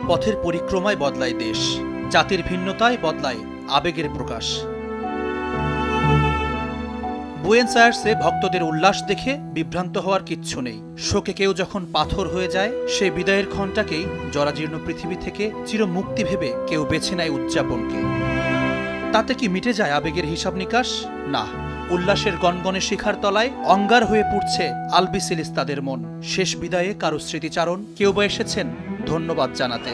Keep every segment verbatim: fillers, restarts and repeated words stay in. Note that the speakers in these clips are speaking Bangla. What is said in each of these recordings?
পথের পরিক্রমায় বদলায় দেশ, জাতির ভিন্নতায় বদলায় আবেগের প্রকাশ। বুয়েন্স আয়ার্সে ভক্তদের উল্লাস দেখে বিভ্রান্ত হওয়ার কিচ্ছু নেই। শোকে কেউ যখন পাথর হয়ে যায়, সেই বিদায়ের ক্ষণটাকেই জরাজীর্ণ পৃথিবী থেকে চিরমুক্তি ভেবে কেউ বেছে নেয় উদযাপনকে। তাতে কি মিটে যায় আবেগের হিসাব নিকাশ? না, উল্লাসের গনগনে শিখার তলায় অঙ্গার হয়ে পড়ছে আলবিসেলেস্তে তাদের মন। শেষ বিদায়ে কারো স্মৃতিচারণ, কেউ বা এসেছেন ধন্যবাদ জানাতে।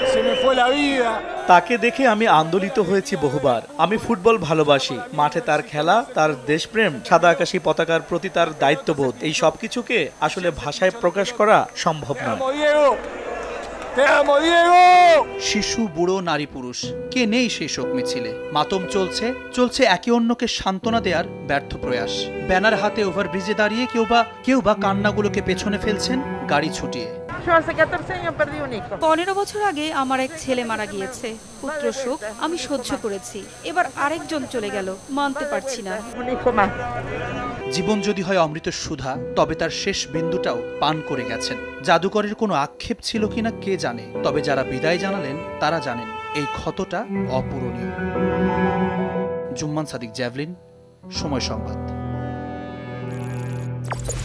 তাকে দেখে আমি আন্দোলিত হয়েছি বহুবার। আমি ফুটবল ভালোবাসি, মাঠে তার খেলা, তার দেশপ্রেম, সাদা আকাশী পতাকার প্রতি তার দায়িত্ববোধ, এই সবকিছুকে আসলে ভাষায় প্রকাশ করা সম্ভব নয়। শিশু, বুড়ো, নারী, পুরুষ, কে নেই সেই শোক মিছিলে? মাতম চলছে, চলছে একে অন্যকে সান্ত্বনা দেওয়ার ব্যর্থ প্রয়াস। ব্যানার হাতে ওভারব্রিজে দাঁড়িয়ে কেউ বা কেউ বা কান্নাগুলোকে পেছনে ফেলছেন গাড়ি ছুটিয়ে। পনেরো বছর আগে আমার এক ছেলে মারা গিয়েছে। পুত্র শোক আমি সহ্য করেছি, এবার আরেকজন চলে গেল, মানতে পারছি না। জীবন যদি হয় অমৃত সুধা, তবে তার শেষ বিন্দুটাও পান করে গেছেন। জাদুকরের কোনো আক্ষেপ ছিল কিনা কে জানে, তবে যারা বিদায় জানালেন তারা জানেন এই ক্ষতটা অপূরণীয়। জুম্মান সাদিক, জ্যাভলিন, সময় সংবাদ।